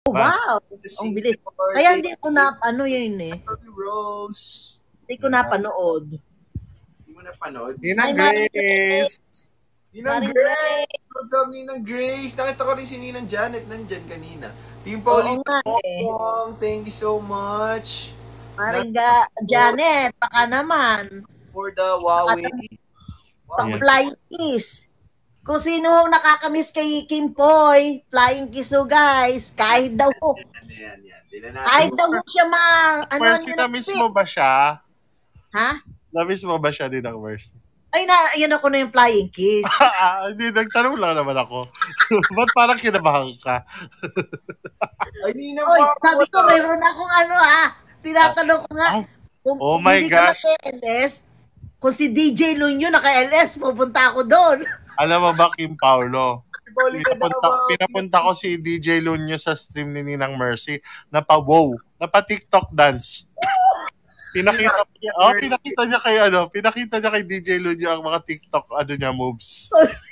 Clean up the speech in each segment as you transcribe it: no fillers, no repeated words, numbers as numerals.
wow. Ang bilis. Kaya hindi ko na, ano yun eh. Rose. Hindi ko napanood. Hindi mo napanood? Ninang Grace. Ninang Grace! What's up, Ninang Grace? Nakita ko rin si Ninang Janet nandyan kanina. Team Paulita Popong, thank you so much. Maringa, Janet, baka naman. For the Huawei. Flying kiss. Kung sino nakakamiss kay Kim Poy, flying kiss ho guys. Kahit daw ho. Yan. Kahit daw ho siya Mercy, na-miss mo ba siya? Ha? Na-miss mo ba siya din ang Mercy? Ay, yan ako na yung flying kiss. Hindi, nagtanong lang naman ako. Ba't parang kinabahan ka? Ay, Nina, sabi ko, mayroon akong tinatanong ko nga. Oh my gosh. LS, kung si DJ Lunyo naka-LS, pupunta ako doon. Alam mo ba, Kim Paulo? Pinapunta ko si DJ Lunyo sa stream ni Ninang Mercy. Napa-wow. Napa-TikTok dance. Pinakita niya kay DJ Lunyo ang mga TikTok moves.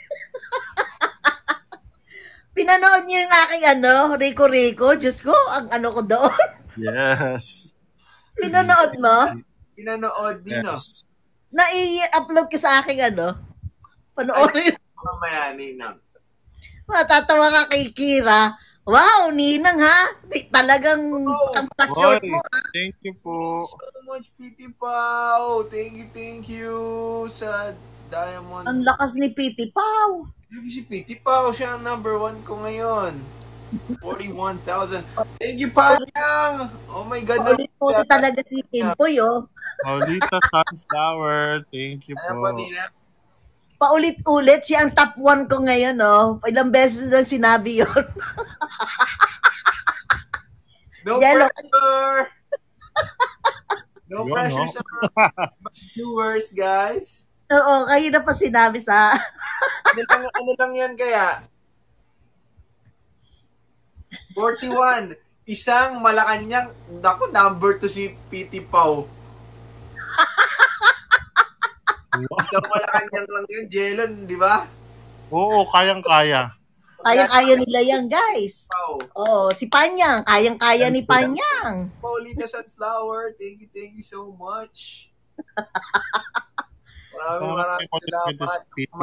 Pinanood niyo yung aking Rico. Diyos ko, ang ko doon. Yes. Pinanood mo? Pinanood din, yes. Nai-upload ka sa aking panoorin. Mamaya, Ninang. Matatawa ka kay Kira. Wow, Ninang ha? Talagang kampasyon mo ha? Thank you po. Thank you so much, Pity Pau. Thank you sa Diamond. Ang lakas ni Pity Pau. Si Pity Pau, siya ang number 1 ko ngayon. 41,000. Thank you, Panyang. Oh my God. Paulit-ulit talaga si Kimpoy, Paulita Sunflower. Thank you po. Ano po, Nina? Paulit-ulit, siya ang top 1 ko ngayon, Ilang beses na sinabi yun. No pressure! No pressure sa viewers, guys. Oo, kayo na pa sinabi sa... ano lang yan kaya? 41. Isang Malacanang. Naku, number 2 si Pity Pau. Isang Malacanang lang yun, Jelon, di ba? Oo, kayang-kaya. Kaya-kaya nila yan, guys. Oo, si Panyang. Kayang-kaya ni Panyang. Paulita Sunflower, thank you so much. Maraming salamat.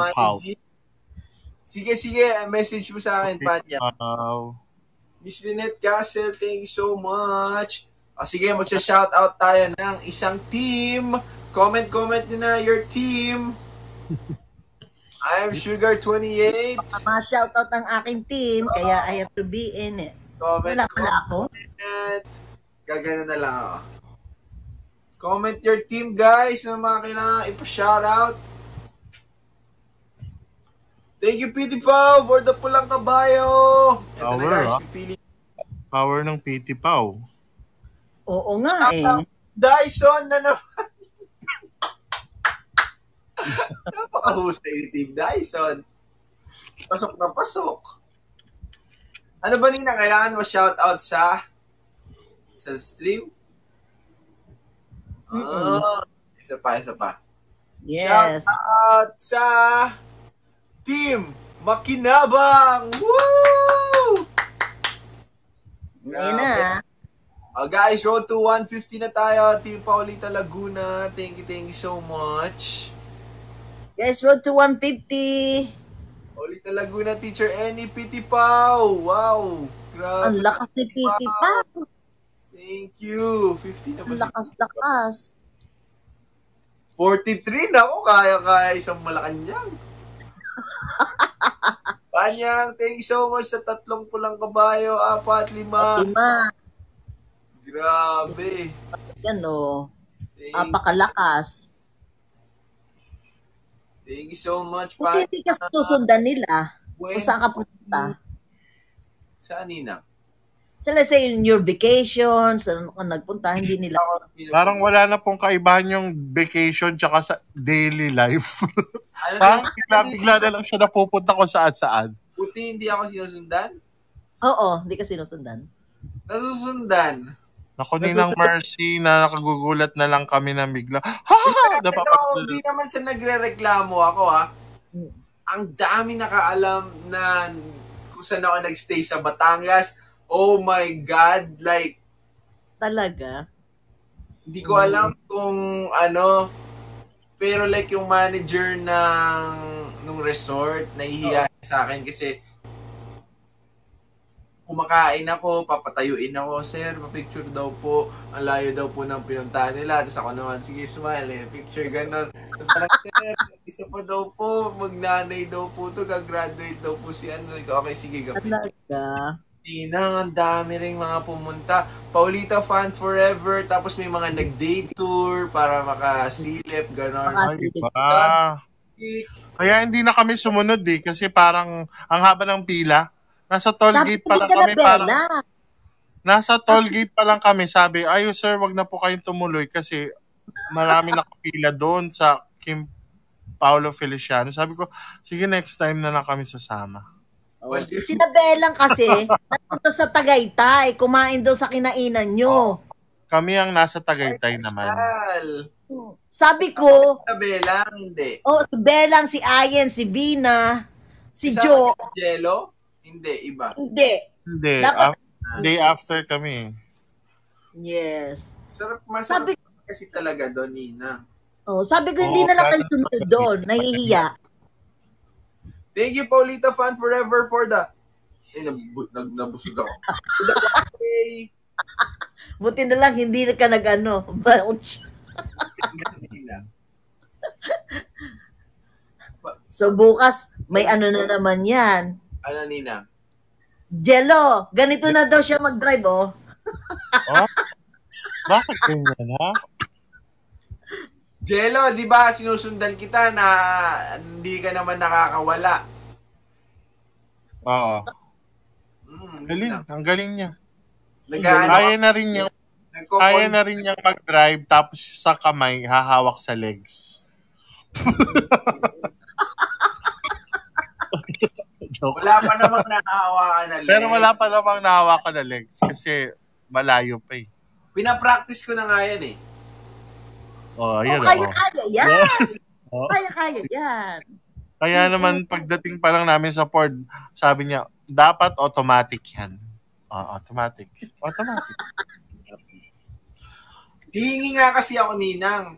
Sige, message mo sa akin, Panyang. Miss Lynette Castle, thank you so much. Sige, magsa-shoutout tayo ng isang team. Comment nyo na your team. I'm Sugar28. Ma-shoutout ang aking team, kaya I have to be in it. Wala ako. Gagana na lang ako. Comment your team, guys, na mga kailangan ipa-shoutout. Thank you, Pity Pau, for the pulang kabayo. Ito na, guys, pipili. Power ng Pity Pau. Oo nga Dyson na naman. Napakahusay ni Team Dyson. Pasok na pasok. Ano ba Nina? Kailangan mo shoutout sa stream? Isa pa. Yes. Shoutout sa Team Makinabang! Woo! Ayun na. Guys, road to 150 na tayo. Team Paulita Laguna. Thank you so much. Guys, road to 150. Paulita Laguna, Teacher Annie, Pity Pau. Wow. Grabe. Ang lakas ni Pity Pau. Thank you. 50 na ba? Lakas. 43 na ako. Kaya isang Malacanang. Panyang, thank you so much sa 3 pulang kabayo, 4, 5. Grabe. Yan apakalakas. Thank you so much, Panyang. Hindi ka susundan nila. Kung saan ka pupunta. Saan, Nina? So let's say in your vacation, saan ka nagpunta, hindi nila. Parang wala na pong kaibahan yung vacation tsaka sa daily life. Parang bigla na lang siya napupunta ko saan-saan. Buti hindi ako sinusundan? Oo, hindi ka sinusundan. Nasusundan? Naku, Ninang Mercy, na nakagugulat na lang kami na bigla. Hindi naman sa nagre-reklamo ako, Ang dami nakaalam na kung saan ako nagstay sa Batangas. Oh my God, like, Talaga? hindi ko alam kung ano, pero like yung manager nung resort, nahihiya sa akin kasi kumakain ako, papatayuin ako, sir, pa-picture daw po, ang layo daw po ng pinuntahan nila, tapos ako naman, sige, smile, picture, ganon. Parang, sir, isa pa daw po, magnanay daw po to, gagraduate daw po si Anzo. Okay, sige, Talaga? Tinang, ang dami ring mga pumunta. Paulita fan forever, tapos may mga nag-day tour para makasilip, ganon. Ay, iba. Kaya hindi na kami sumunod kasi parang ang haba ng pila. Nasa toll gate pa lang kami. Nasa toll gate pa lang kami. Sabi, ayo sir, wag na po kayong tumuloy kasi marami nakapila doon sa Kim Paolo Feliciano. Sabi ko, sige, next time na lang kami sasama. Sina Belang kasi, napunta sa Tagaytay, kumain daw sa kinainan nyo. Kami ang nasa Tagaytay naman. Sabi ko, si Belang, hindi. Si Belang, si Ayen, si Vina, si Jo. Si Jello? Hindi, iba. Hindi. Dapat, day after kami. Yes. Masarap kasi talaga doon, Nina. Sabi ko, hindi na lang kayo sumunod doon. Nahihiya. Thank you, Paulita fan forever for the... nabusig ako. Buti na lang, hindi ka nag-ano. So, bukas, may ano na naman yan. Ano, Nina? Jello, ganito na daw siya mag-drive, Bakit ganyan, ha? Jello, di ba sinusundan kita na hindi ka naman nakakawala? Oo. Galing, ang galing niya. Kaya na rin niyang mag-drive tapos sa kamay hahawak sa legs. Wala pa namang nahahawakan na legs. Pero wala pa namang nahahawakan na legs kasi malayo pa eh. Pinapractice ko na nga yan eh. Kaya-kaya yan. Yes. Kaya-kaya yan. Kaya naman pagdating pa lang namin sa Ford, sabi niya, dapat automatic yan. Automatic. Hihingi nga kasi ako, Ninang.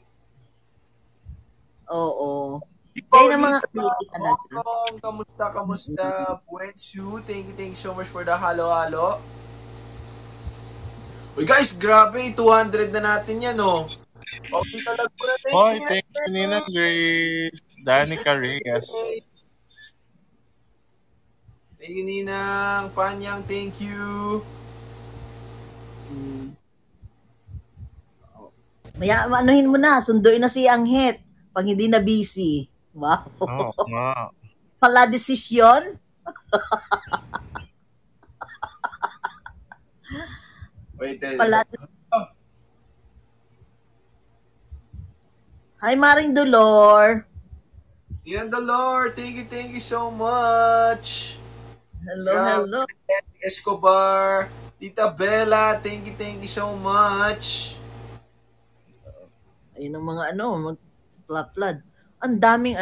Oo. Kaya ng mga kliki talaga. Kamusta? Buensu, thank you so much for the halo-halo. Uy guys, grabe, 200 na natin yan, Okay talaga po na. Thank you, Nina Grace. Danica Reyes. Thank you, Ninang. Panyang, thank you. Maya, anuhin mo na, sunduin na si Anghet pag hindi na busy. Wow. Pala desisyon? Wait, Hi, Maring Dolor. Ninang Dolor, thank you so much. Hello. Escobar, Tita Bella, thank you so much. Ayun ang mga mag-flood. Ang daming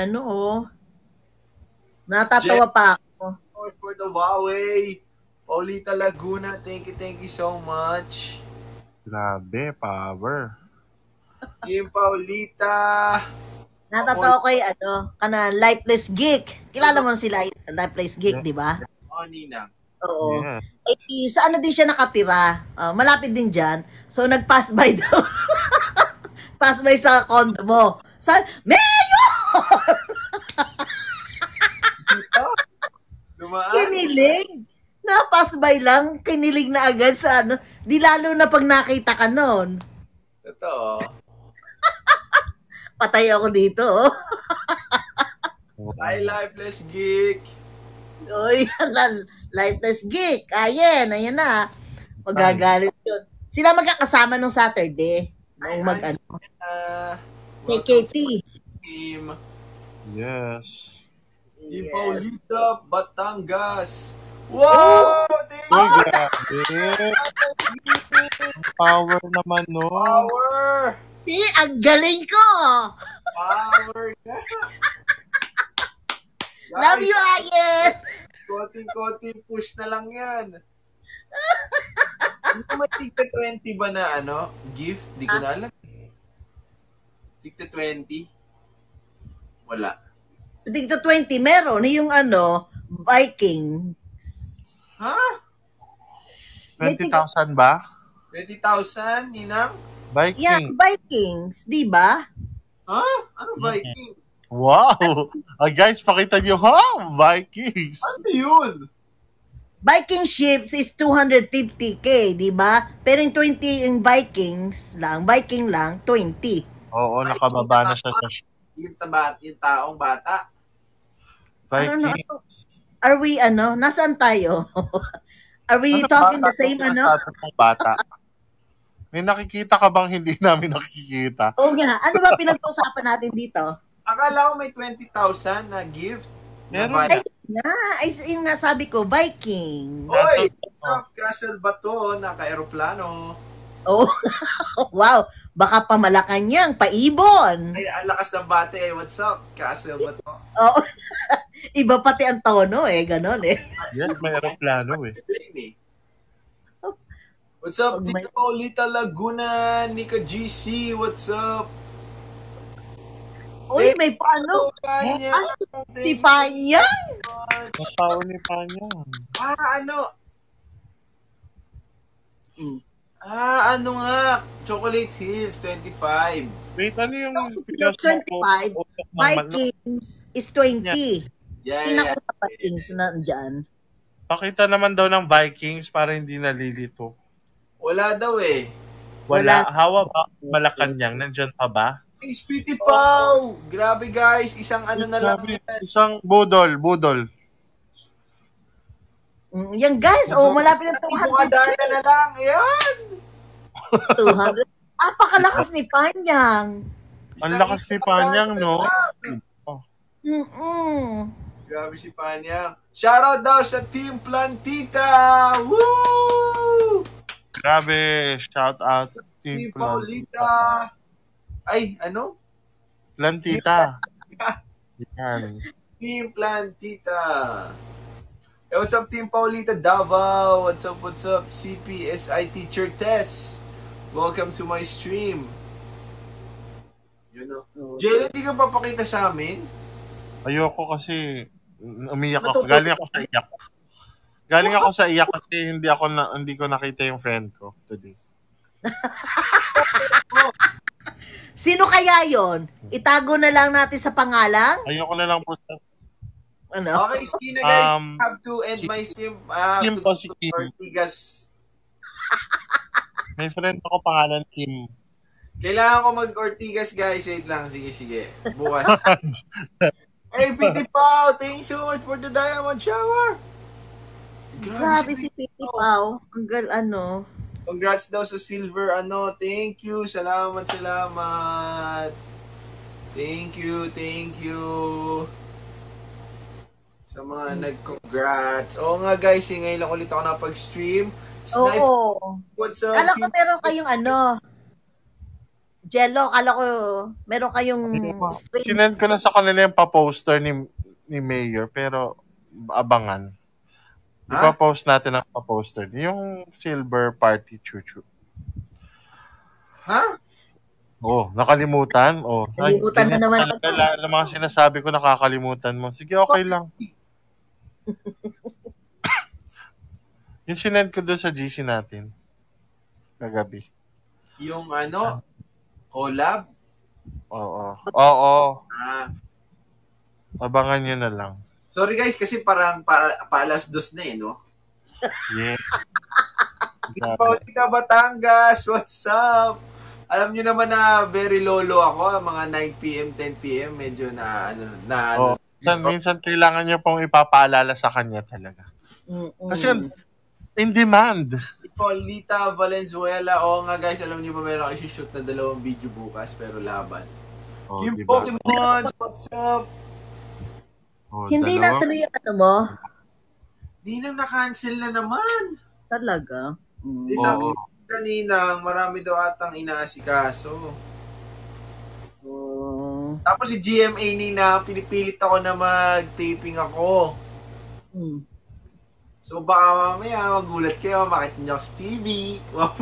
Natatawa pa ako. For the Huawei. Paulita Laguna, thank you so much. Grabe, power. Yung Paulita. Natatawa ko Lifeless Geek. Kilala mo si Lifeless Geek, di ba? Nina. Oo. Yeah. Sa din siya nakatira. Malapit din dyan. So, nag-pass by daw. Pass by sa condo mo. Mayor! Kinilig. Na-pass by lang. Kinilig na agad sa Di lalo na pag nakita ka nun. Totoo. Patay ako dito. Hi, Lifeless Geek. Oy, Lifeless Geek. Ayan na. Magagalit yun. Sila magkakasama nung Saturday. Nung KKT. Team. Yes. Team Paulita, Batangas. Wow! Power naman, no? Power! Ang galing ko! Power na! Love you, Ayen! Konting push na lang yan. Hindi mo tigta 20 ba na gift? Di ko na alam. Tigta 20? Wala. Tigta 20 meron. Yung Viking. Ha? 20,000 ba? 20,000, Ninang? Viking. Yeah, Vikings, di ba? Ha? Ano Viking? Wow! Guys, pakita nyo, Vikings! Ano yun? Viking ships is 250k, di ba? Pero yung 20 yung Viking lang, 20. Oo, nakababa na siya sa Yung taong bata. Vikings. Are we, nasaan tayo? Are we talking the same, Bata. May nakikita ka bang hindi namin nakikita? Oo nga. Ano ba pinag-uusapan natin dito? Akala ko may 20,000 na gift. Meron. Yun nga sabi ko, Viking. Oy! What's up, Castle Bato? Naka-aeroplano. Oh, wow. Baka pa Malacanang, pa Ibon. Ay, ang lakas ng bate eh. What's up, Castle Bato? Oo. Iba pati ang tono ganon Yes, may aeroplano What's up, Tika Paulita Laguna, Nika GC, what's up? Uy, may paano? Si Panyang! Matao ni Panyang. Ano nga? Chocolate Hills, 25. Wait, ano yung... 25, Vikings is 20. Yeah. Vikings na dyan. Pakita naman daw ng Vikings para hindi nalilito. Wala daw eh. Wala. Hawa ba? Malacanang. Nandyan pa ba? Spitty Pau! Grabe guys, isang na lang yan. Isang budol. Yan guys, malapit na 200. Bukadarna na lang, ayan! 200. Apakalakas ni Panyang. Ang lakas ni Panyang, no? Grabe si Panyang. Shoutout daw sa Team Plantita! Woo! Grabe, shout out Team Paulita. Ay, ano? Plantita. Yan. Team Plantita. Hey, what's up, Team Paulita Davao? What's up, CPSI Teacher Tess? Welcome to my stream. You know. Jello, di ka papakita sa amin? Ayoko kasi umiyak ako. Galing ako sa iyak kasi hindi ko nakita yung friend ko today. Sino kaya yon? Itago na lang natin sa pangalan? Ayoko na lang po sa... Okay, Skina guys. Have to end my stream. Kim po si Kim. Ortigas. May friend ako pangalan Kim. Kailangan ko mag-Ortigas guys. Wait lang. Sige. Bukas. Hey, Piti Pao! Thank you so much for the diamond shower! Grabe si Piti Pao. Ang Congrats daw sa silver Thank you. Salamat. Thank you. Sa mga nag-congrats. Oo nga guys, ngayon lang ulit ako nakapag-stream. Snipe. What's up? Kala ko meron kayong Jello, kala ko meron kayong stream. Sinend ko na sa kanila yung pa-poster ni Mayor, pero abangan. Ipa-post natin ang pa-poster. Yung silver party chuchu. Ha? Nakalimutan. Nakalimutan na naman. Talaga, mga sinasabi ko nakakalimutan mo. Sige, okay lang. Yung sinend ko doon sa GC natin. Kagabi. Yung collab? Oo. Abangan nyo na lang. Sorry guys, kasi parang alas 2 na no? Yeah. Paulita Batangas, what's up? Alam niyo naman na very lolo ako, mga 9 p.m., 10 p.m., medyo minsan kailangan niyo pong ipapaalala sa kanya talaga. Kasi in demand. Paulita Valenzuela, nga guys, alam niyo ba meron kayo shoot na 2 video bukas, pero laban. Kim diba? Pokemon, what's up? Hindi na tuloy mo? Di na na-cancel na naman. Talaga? Sabi kanina, marami daw atang inaasikaso. Tapos si GMA pinipilit ako na mag-taping ako. So baka mamaya magulat kayo, makita niyo ako sa TV. Wow.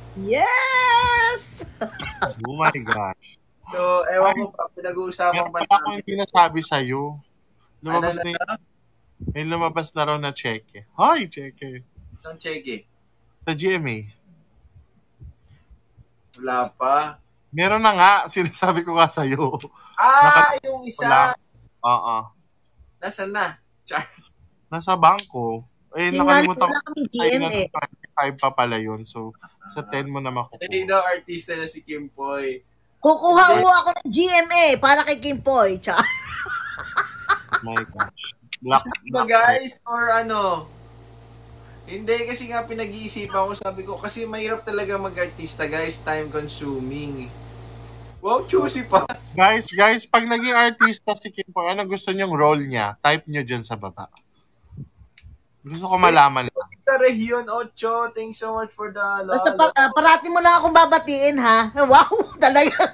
Yes! Oh my gosh. So, ewan ko pa, pinag-uusapan Meron pa pala akong namin. hindi nasabi sa'yo. Lumabas Ano na may lumabas na raw na cheque. Hoy, cheque. Isang cheque. Sa GMA. Wala pa. Meron na nga, sinasabi ko nga sa'yo. Yung isa. Wala. Oo. Nasaan na? Char. Nasa bangko. Eh, Yung nakalimutan wala ko. kaming Ay, GMA. 5 pa pala yun. So, sa 10 mo na makukuha. Hindi daw artista na si Kim Poy. Kukuha mo ako ng GMA para kay Kim Poy. Char. Oh my gosh. Black. Diba guys? Or ano? Hindi, kasi nga pinag-iisipan ko, sabi ko, kasi mahirap talaga mag-artista guys, time consuming. Wow, choosy pa. Guys, pag naging artista si Kim Poy, ano gusto niyong role niya? Type niyo dyan sa baba. Gusto ko malaman lang. Tita Region 8, thanks so much for the Basta parati mo lang akong babatiin, ha? Wow, talaga.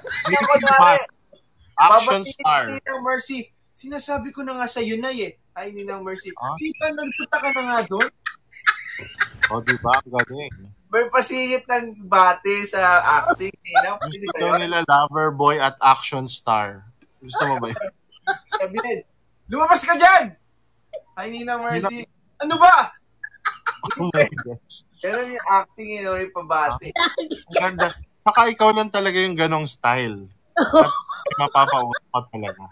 Action star. Si Ninang Mercy. Sinasabi ko na nga sa'yo na Ay, Ninang Mercy. Huh? Di ba nagpunta ka na nga doon? O, diba? Ang galing. May pasingit ng bate sa acting. Ninang, pwede ba Gusto yun? nila lover boy at action star. Gusto mo ba yun? Sabi din, lumabas ka dyan! Ay, Ninang Mercy. Ano ba? Oh my gosh. Ganun yung acting, may pabate. Ang ganda. Saka ikaw lang talaga yung ganong style. At mapapaulit ka talaga.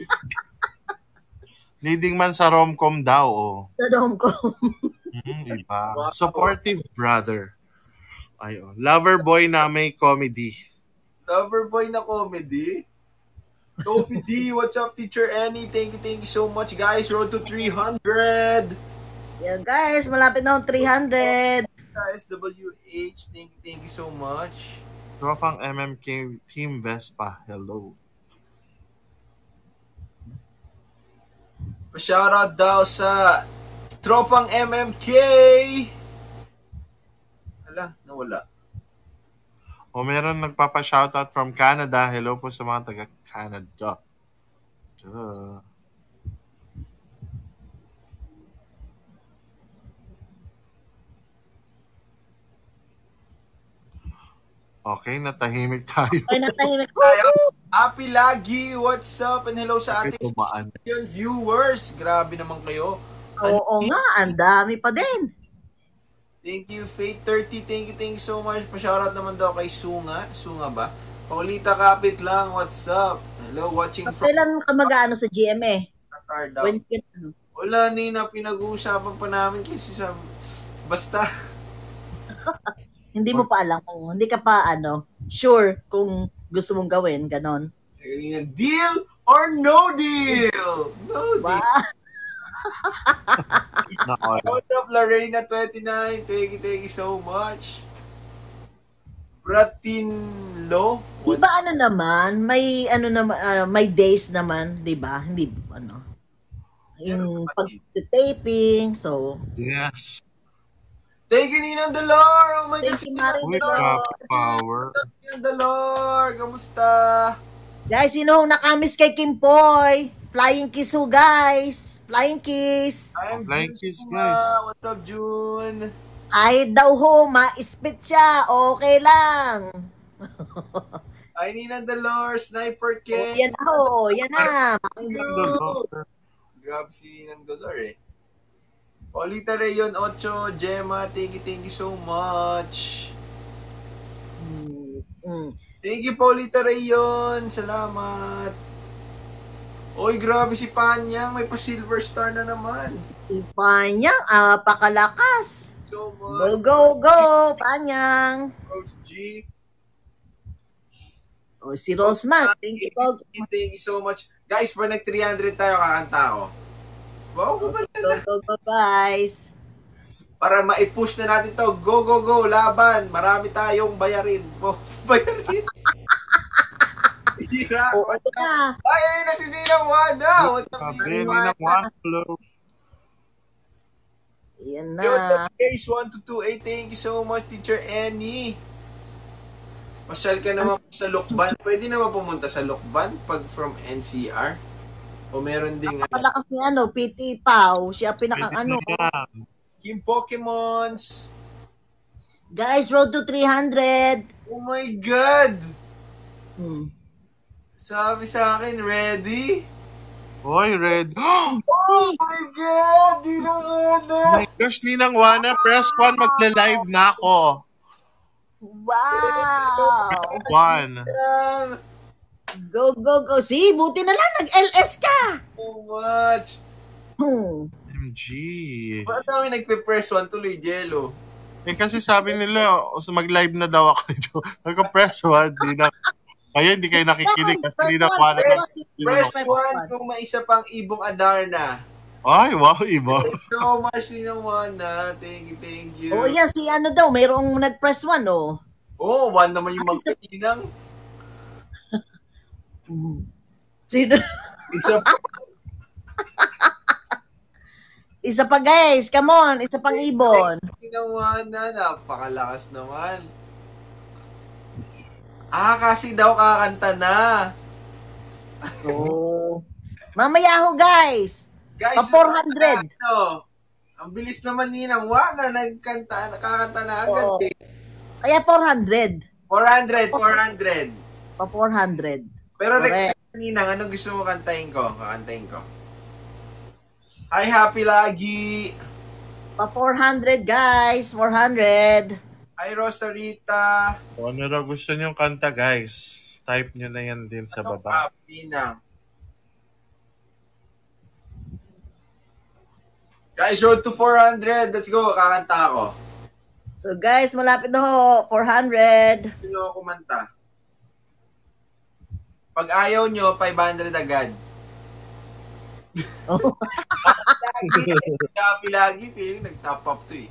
Leading man sa rom-com daw, oh. Sa ko. Diba? Supportive brother. Ayun. Lover boy na may comedy. Lover boy na comedy? Kofi D, what's up, Teacher Annie? Thank you so much, guys. Road to 300. Yeah, guys, malapit na akong 300. Guys, WH, thank you so much. Tropang MMK Team Vespa. Hello. Pa-shoutout daw sa Tropang MMK. Hala, nawala. O meron nagpapa-shoutout from Canada. Hello po sa mga taga-Canada. Tara. Okay, natahimik tayo. Ay, natahimik. Happy Lagi, what's up? And hello sa ating Tumaan. 6 million viewers. Grabe naman kayo. Oo nga, ang dami pa din. Thank you, Fate30. Thank you so much. Pa-shoutout naman daw kay Sunga. Sunga ba? Paulita Kapit lang, what's up? Hello, watching from Kailan ka mag-ano sa GMA? Qatar daw. When Wala, Nina, pinag-uusapan pa namin kasi sa... Basta. hindi mo pa alam kung hindi ka pa sure kung gusto mong gawin, ganon. Deal or no deal? No deal. Wow. What's up, Lorena29? Thank you so much. Bratinlo? Di ba naman, may may days naman, di ba? Hindi, yung pag-taping, so. Yes. Thank you, Ninang Dolor! Oh my God, Thank you, Maring Dolor! Power. Ninang Dolor! Kamusta? Guys, sino ang nakamiss kay Kim Poy? Flying kiss ho, guys! Flying kiss! Flying kiss, guys. What's up, June? Kahit daw ho, ma-spit siya, okay lang. Ay, Ninang Dolor, Sniper King. Yan na ho, yan na. Grab si Ninang Dolor Paulita Rayon 8, Gemma, thank you so much. Thank you, Paulita Rayon. Salamat. Oy, grabe si Panyang. May pa-silver star na naman. Si Panyang, pakalakas. So much. Go, Panyang. Rose G. O, si Roseman. Thank you so much. Guys, pag nag-300 tayo, kakanta ako. Wow, kumanta na. Go, guys. Para ma-push na natin to. Go, laban. Marami tayong bayarin. Bayarin. Hira. Oo na. Ay, na si Ninang Wanda. What's up, Ninang Wanda? Hello. Yan na. Grace 1228. Thank you so much, Teacher Annie. Pasyal ka naman sa Lukban. Pwede naman pumunta sa Lukban pag from NCR? O meron ding... Palakas ni PT Pau. Siya pinaka Team Pokemons. Guys, road to 300. Oh my God! Hmm. Sabi sa akin, ready? Hoy, Red. Oh my God! Di na muna! My gosh, Ninang Wana, press 1, magle-live na ako. Wow! One. Go, go, go. See, buti na lang, nag-LS ka. So much! MG. Ba't namin nagpe-press 1 tuloy, Jello? Eh kasi sabi nila, mag-live na daw ako ito. Nagka-press 1, di na. Ayun, hindi kayo nakikinig kasi hindi na kuha na. Press 1 kung may isa pang ibong Adarna. Ay, wow, iba. Thank you so much, Ninang Wana. Thank you. Oh, yan, si ano daw, mayroong nag-press 1, oh. Oh, 1 naman yung magkatinang. Sino? Isa pa, guys. Come on, isa pang ibon. Ninang Wana, napakalakas naman. Kasi daw kakanta na. Oh. Mamaya ho, guys. Guys, Pa 400. Ang bilis naman Ninang Wana, nakakanta na agad. Oh. Kaya 400. 400. Pa 400. Pero Correct. request Ninang, anong gusto mo kantahin ko? Kakantahin ko. Hi, happy lagi. Pa 400, guys. 400. Hi, Rosarita. Kung ano raw gusto niyong kanta, guys, type niyo na yan din sa baba. Ninang. Guys, road to 400. Let's go. Kakanta ako. So, guys, malapit na ho. 400. Gusto nyo ako kumanta? Pag ayaw nyo, 500 agad. Oh. Happy lagi. Feeling nag-top up to eh.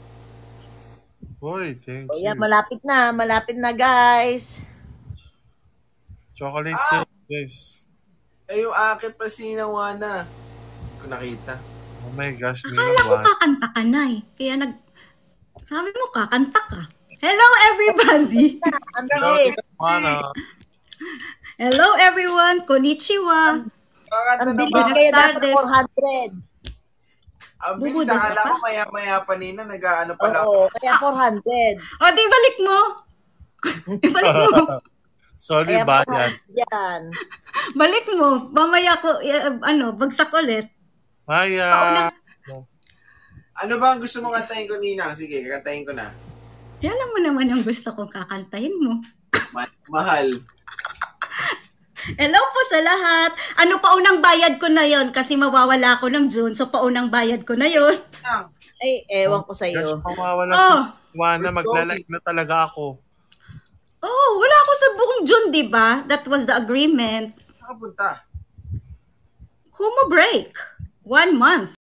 Hoy, thank Oh, you. yan, malapit na. Malapit na, guys. Chocolate cake, guys. Eh, yung akit pa si Ninang Wana. Kung nakita. Oh my gosh, Akala Ninang ko Wana. kakanta ka na eh. Kaya sabi mo kakanta ka. Hello everybody! Hello, Andres. Wana. Hello everyone! Konnichiwa! Kakanta Ang na bilis ba? kaya dapat Tardes. 400. Ang bilis. Bubudol ka Akala pa? ko maya-maya pa nina. Nag-ano pala. Oo, kaya 400. O di balik mo! Ibalik mo! Sorry, Kaya bayan. 400 yan. Balik mo! Mamaya ko, bagsak ulit. Maya. Ano ba ang gusto mo kantahin ko, Ninang? Sige, kakantahin ko na. Alam mo naman yung gusto kong kakantahin mo. Mahal. Hello po sa lahat! Ano paunang bayad ko na yon kasi mawawala ako ng June, so paunang bayad ko na yon. Ninang, Ay, ewan ko sa'yo. Gosh, mawawala Oh, si Wana. Magla-live na talaga ako. oh, wala ako sa buong June, di ba? That was the agreement. saan ka punta? Kumo break. 1 month.